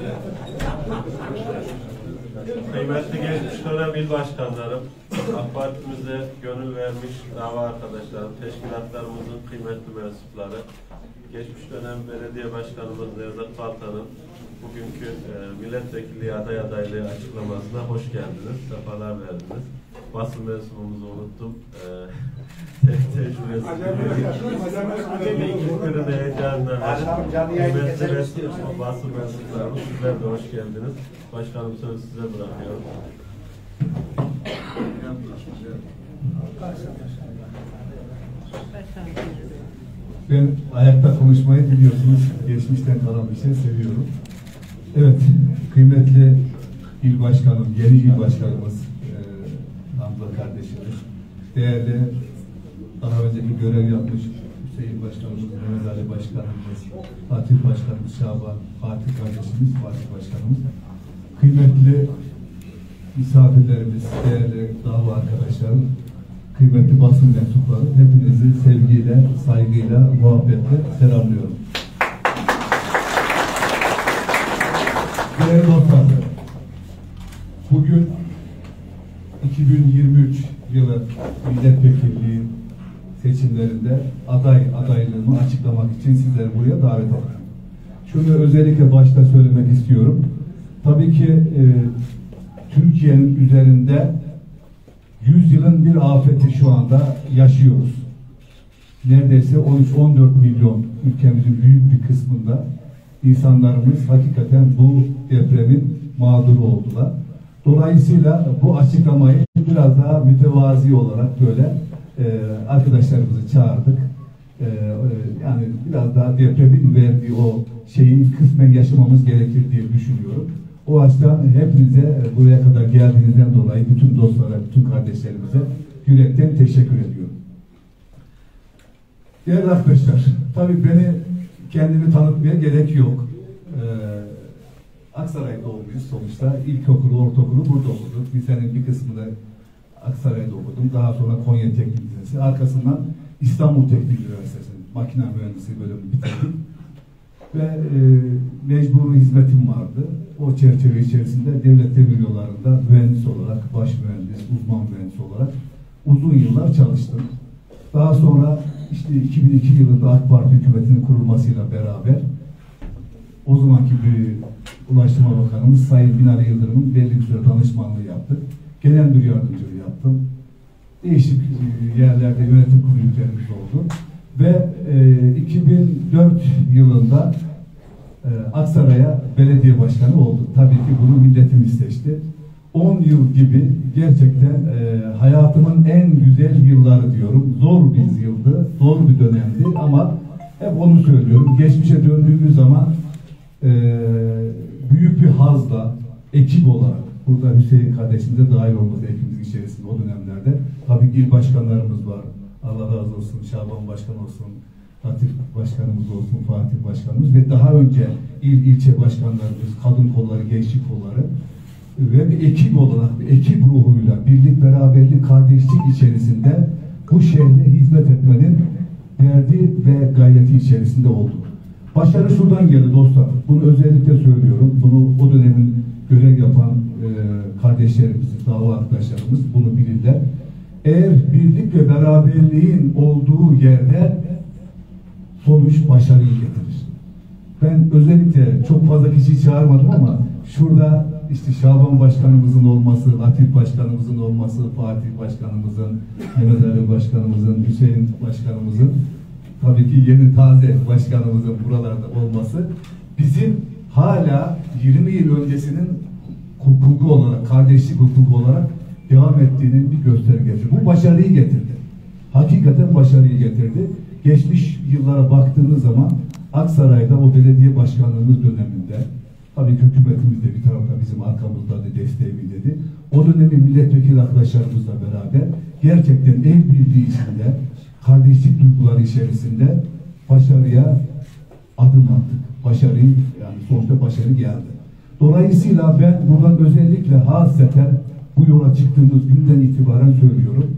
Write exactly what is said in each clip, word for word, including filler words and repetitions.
Kıymetli geçmiş dönem il başkanlarım, AK Parti'mize gönül vermiş dava arkadaşlarım, teşkilatlarımızın kıymetli mensupları, geçmiş dönem belediye başkanımız Nevzat Baltan'ın bugünkü e, milletvekilliği aday adaylığı açıklamasına hoş geldiniz, sefalar verdiniz. Basın mensubumuzu unuttum. E, tek tecrübesi. İlk de heyecanla kıymetli basın mensuplarımız, sizler de hoş geldiniz. Başkanım sözü size bırakıyorum. Ben ayakta konuşmayı biliyorsunuz. Geçmişten kalan bir şey seviyorum. Evet, kıymetli il başkanım, yeni il başkanımız e, Hamza kardeşimiz, değerli daha önceki görev yapmış Hüseyin başkanımız, Mehmet Ali başkanımız, Fatih başkanımız, Şaban, Fatih kardeşimiz, Fatih başkanımız, kıymetli misafirlerimiz, değerli dava arkadaşlarım, kıymetli basın mensupları, hepinizi sevgiyle, saygıyla, muhabbetle selamlıyorum. Değerli dostlar, bugün iki bin yirmi üç yılı milletvekilliği seçimlerinde aday adaylığımı açıklamak için sizleri buraya davet ettim. Şunu özellikle başta söylemek istiyorum. Tabii ki e, Türkiye'nin üzerinde yüzyılın bir afeti şu anda yaşıyoruz. Neredeyse on üç on dört milyon ülkemizin büyük bir kısmında insanlarımız hakikaten bu depremin mağduru oldular. Dolayısıyla bu açıklamayı biraz daha mütevazi olarak böyle e, arkadaşlarımızı çağırdık. E, e, yani biraz daha depremin verdiği o şeyi kısmen yaşamamız gerekir diye düşünüyorum. O açıdan hepinize buraya kadar geldiğinizden dolayı bütün dostlara, bütün kardeşlerimize yürekten teşekkür ediyorum. Değerli arkadaşlar, tabii beni kendimi tanıtmaya gerek yok. Ee, Aksaray'da doğumluyuz sonuçta. İlkokulu, ortaokulu burada okuduk. Lisenin bir kısmını Aksaray'da okudum. Daha sonra Konya Teknik Lisesi. Arkasından İstanbul Teknik Üniversitesi makine mühendisliği bölümünü bitirdim. Ve e, mecburi hizmetim vardı. O çerçeve içerisinde devlet demir yollarında mühendis olarak, baş mühendis, uzman mühendis olarak uzun yıllar çalıştım. Daha sonra işte iki bin iki yılında AK Parti hükümetinin kurulmasıyla beraber o zamanki bir Ulaştırma Bakanımız Sayın Binali Yıldırım'ın belli bir süre danışmanlığı yaptık. Genel müdür yardımcılığı yaptım. Değişik yerlerde yönetim kurulu üyelerimiz oldu. Ve e, iki bin dört yılında e, Aksaray'a belediye başkanı oldu. Tabii ki bunu milletimiz seçti. on yıl gibi gerçekten e, hayatımın en güzel yılları diyorum. Zor bir yıldı, zor bir dönemdi ama hep onu söylüyorum. Geçmişe döndüğümüz zaman e, büyük bir hazla, ekip olarak, burada Hüseyin kardeşim de dahil olmadı ekibimizin içerisinde o dönemlerde. Tabii il başkanlarımız var. Allah razı olsun, Şaban Başkan olsun, Latif Başkanımız olsun, Fatih Başkanımız ve daha önce il ilçe başkanlarımız, kadın kolları, gençlik kolları ve bir ekip olarak, bir ekip ruhuyla, birlik, beraberlik, kardeşlik içerisinde bu şehre hizmet etmenin derdi ve gayreti içerisinde olduk. Başarı şuradan geldi dostlar. Bunu özellikle söylüyorum. Bunu o dönemin görev yapan e, kardeşlerimiz, dava arkadaşlarımız bunu bilirler. Eğer birlik ve beraberliğin olduğu yerde sonuç başarıyı getirir. Ben özellikle çok fazla kişi çağırmadım ama şurada işte Şaban Başkanımızın olması, Latif Başkanımızın olması, Fatih Başkanımızın, Mehmet Ali Başkanımızın, Hüseyin Başkanımızın, tabii ki yeni taze başkanımızın buralarda olması bizim hala yirmi yıl öncesinin hukuku olarak, kardeşlik hukuku olarak devam ettiğinin bir göstergesi. Bu başarıyı getirdi. Hakikaten başarıyı getirdi. Geçmiş yıllara baktığınız zaman Aksaray'da o belediye başkanlığımız döneminde tabii ki hükümetimiz de bir tarafta bizim arkamızda da desteğimiz dedi. O dönemin milletvekili arkadaşlarımızla beraber gerçekten el birliği içinde, kardeşlik duyguları içerisinde başarıya adım attık. Başarıyı, yani sonuçta başarı geldi. Dolayısıyla ben buradan özellikle hasreten bu yola çıktığımız günden itibaren söylüyorum.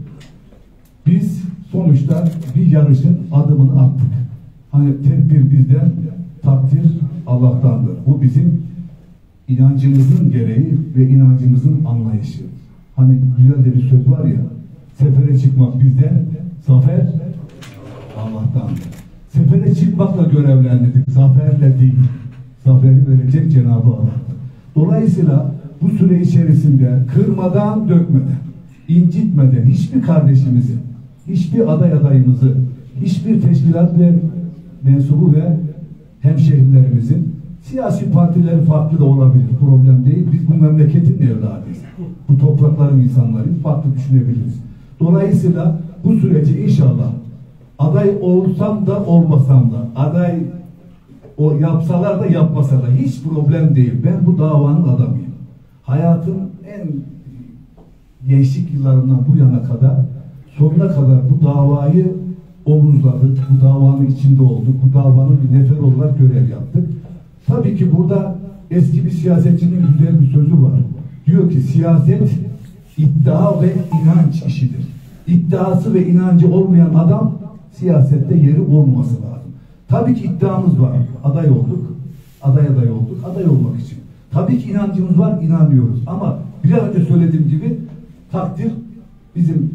Biz sonuçta bir yarışın adımını attık. Hani tedbir bizden, takdir Allah'tandır. Bu bizim inancımızın gereği ve inancımızın anlayışı. Hani güzel de bir söz var ya, sefere çıkmak bizden, zafer Allah'tan. Sefere çıkmakla görevlendirdik, zaferle değil. Zaferi verecek Cenab-ı Allah. Dolayısıyla bu süre içerisinde kırmadan, dökmeden, incitmeden hiçbir kardeşimizi, hiçbir aday adayımızı, hiçbir teşkilat ve mensubu ve hemşehrilerimizin, siyasi partileri farklı da olabilir, problem değil. Biz bu memleketin evladıyız. Bu toprakların insanlarıyız, farklı düşünebiliriz. Dolayısıyla bu süreci inşallah aday olsam da olmasam da, aday o yapsalar da yapmasa da hiç problem değil. Ben bu davanın adamıyım. Hayatın en gençlik yıllarından bu yana kadar, sonuna kadar bu davayı omuzladık, bu davanın içinde olduk, bu davanın bir nefer olarak görev yaptık. Tabii ki burada eski bir siyasetçinin güzel bir sözü var. Diyor ki siyaset iddia ve inanç işidir. İddiası ve inancı olmayan adam siyasette yeri olmaması lazım. Tabii ki iddiamız var. Aday olduk. Aday aday olduk. Aday olmak için. Tabii ki inancımız var. İnanıyoruz. Ama biraz önce söylediğim gibi takdir bizim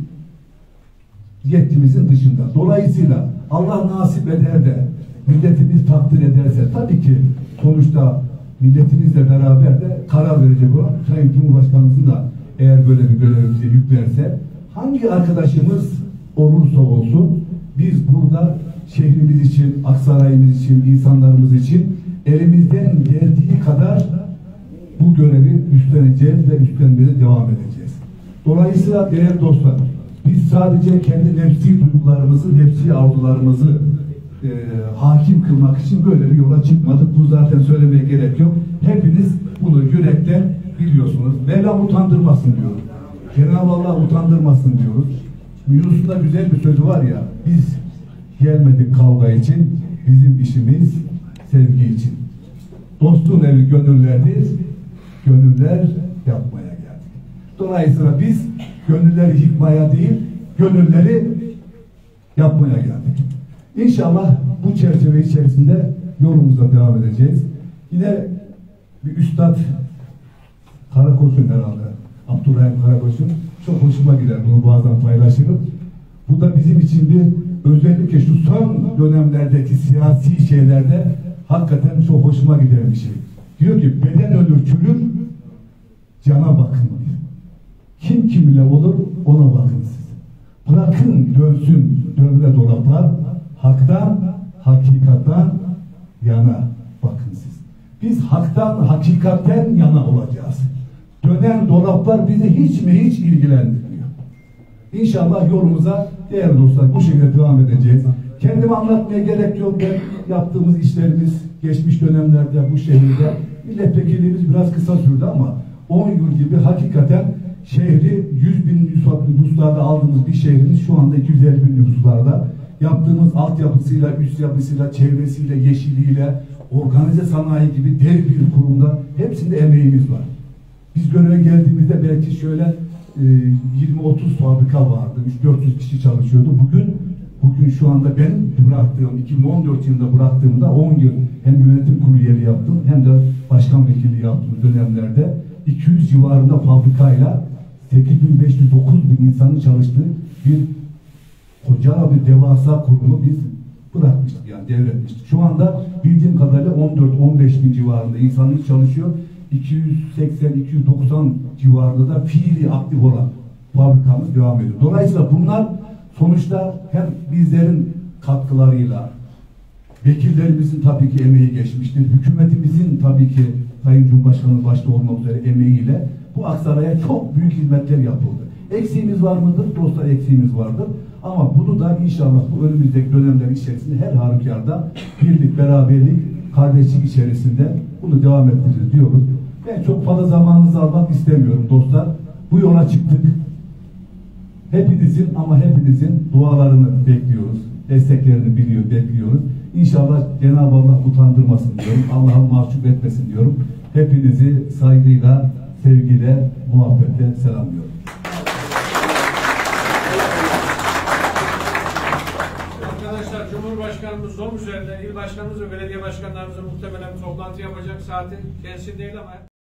yetkimizin dışında. Dolayısıyla Allah nasip eder de milletimiz takdir ederse tabii ki sonuçta milletimizle beraber de karar verecek olan Sayın Cumhurbaşkanımızın da eğer böyle bir görev bize yüklerse hangi arkadaşımız olursa olsun biz burada şehrimiz için, Aksaray'ımız için, insanlarımız için elimizden geldiği kadar bu görevi üstleneceğiz ve üstlenmeye devam edeceğiz. Dolayısıyla değerli dostlar, biz sadece kendi nefsi duygularımızı, nefsi arzularımızı e, hakim kılmak için böyle bir yola çıkmadık. Bu zaten söylemeye gerek yok. Hepiniz bunu yürekten biliyorsunuz. Mevlam utandırmasın diyoruz. Cenab-ı Allah utandırmasın diyoruz. Yunus'un da güzel bir sözü var ya, biz gelmedik kavga için, bizim işimiz sevgi için. Dostun evi gönüllerdir, gönüller yapmaya geldik. Dolayısıyla biz gönülleri yıkmaya değil, gönülleri yapmaya geldik. İnşallah bu çerçeve içerisinde yolumuza devam edeceğiz. Yine bir üstad Karakoç'un herhalde, Abdurrahim Karakoç'un çok hoşuma gider, bunu bazen paylaşırım. Bu da bizim için bir özellikle şu son dönemlerdeki siyasi şeylerde hakikaten çok hoşuma giden bir şey. Diyor ki beden ölür çürür, cana bakın diyor. Kim kimle olur ona bakın siz. Bırakın dönsün dönme dolaplar, haktan, hakikatten yana bakın siz. Biz haktan, hakikatten yana olacağız. Dönen dolaplar bizi hiç mi hiç ilgilendirmiyor. İnşallah yolumuza değerli dostlar bu şekilde devam edeceğiz. Kendimi anlatmaya gerek yok. Ben yaptığımız işlerimiz geçmiş dönemlerde bu şehirde milletvekilliğimiz biraz kısa sürdü ama on yıl gibi hakikaten şehri yüz bin nüfuslarda aldığımız bir şehrimiz şu anda iki yüz elli bin nüfuslarda. Yaptığımız altyapısıyla, üst yapısıyla, çevresiyle, yeşiliyle, organize sanayi gibi dev bir kurumda hepsinde emeğimiz var. Biz göreve geldiğimizde belki şöyle yirmi otuz fabrika vardı. üç dört yüz kişi çalışıyordu. Bugün bugün şu anda benim bıraktığım iki bin on dört yılında bıraktığımda on yıl hem yönetim kurulu üyeliği yaptım hem de başkan vekilliği yaptığım dönemlerde iki yüz civarında fabrikayla sekiz bin beş yüz dokuz bin insanın çalıştığı bir koca bir devasa kurumu biz bırakmıştık yani devretmiştik. Şu anda bildiğim kadarıyla on dört on beş bin civarında insanımız çalışıyor. iki yüz seksen iki yüz doksan civarında da fiili aktif olan fabrikamız devam ediyor. Dolayısıyla bunlar sonuçta hem bizlerin katkılarıyla, vekillerimizin tabii ki emeği geçmiştir. Hükümetimizin tabii ki Sayın Cumhurbaşkanı başta olmak üzere emeğiyle bu Aksaray'a çok büyük hizmetler yapıldı. Eksiğimiz var mıdır? Dostlar eksiğimiz vardır. Ama bunu da inşallah bu önümüzdeki dönemler içerisinde her halükarda birlik, beraberlik, kardeşlik içerisinde bunu devam ettireceğiz diyoruz. Ben çok fazla zamanınızı almak istemiyorum dostlar. Bu yola çıktık. Hepinizin ama hepinizin dualarını bekliyoruz. Desteklerini biliyor, bekliyoruz. İnşallah Cenab-ı Allah utandırmasın diyorum. Allah'a mahcup etmesin diyorum. Hepinizi saygıyla, sevgiyle, muhabbetle selamlıyorum. Arkadaşlar Cumhurbaşkanımız zor üzerinde il başkanımız ve belediye başkanlarımızla muhtemelen bir toplantı yapacak, saatin kendisi değil ama